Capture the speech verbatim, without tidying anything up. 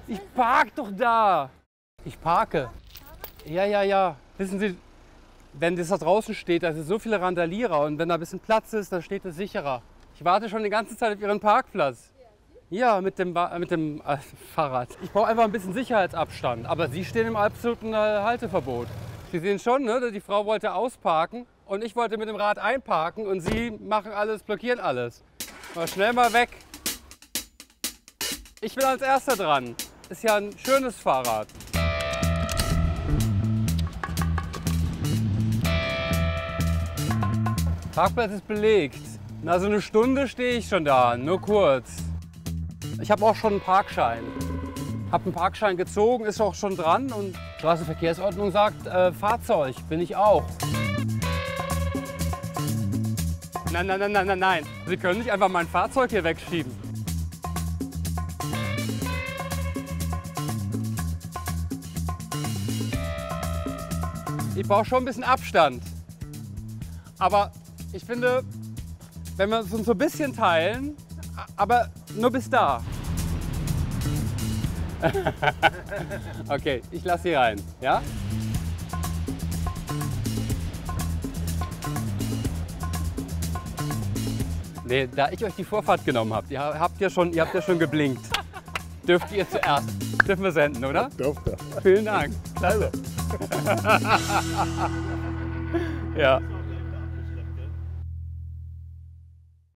Ich park doch da. Ich parke. Ja, ja, ja. Wissen Sie, wenn das da draußen steht, da sind so viele Randalierer und wenn da ein bisschen Platz ist, dann steht es sicherer. Ich warte schon die ganze Zeit auf Ihren Parkplatz. Ja, mit dem, Ba- mit dem äh, Fahrrad. Ich brauche einfach ein bisschen Sicherheitsabstand. Aber Sie stehen im absoluten äh, Halteverbot. Sie sehen schon, ne? Die Frau wollte ausparken und ich wollte mit dem Rad einparken und Sie machen alles, blockieren alles. Mal schnell mal weg. Ich bin als Erster dran. Ist ja ein schönes Fahrrad. Parkplatz ist belegt. Na, so eine Stunde stehe ich schon da, nur kurz. Ich habe auch schon einen Parkschein. Habe einen Parkschein gezogen, ist auch schon dran und Straßenverkehrsordnung sagt, äh, Fahrzeug bin ich auch. Nein, nein, nein, nein, nein, nein. Sie können nicht einfach mein Fahrzeug hier wegschieben. Ich brauche schon ein bisschen Abstand. Aber ich finde, wenn wir uns so ein bisschen teilen, aber nur bis da. Okay, ich lasse Sie rein, ja? Nee, da ich euch die Vorfahrt genommen habe, ihr habt ja schon, ihr habt ja schon geblinkt. Dürft ihr zuerst. Dürfen wir senden, oder? Dürfte. Vielen Dank. Klasse. Ja.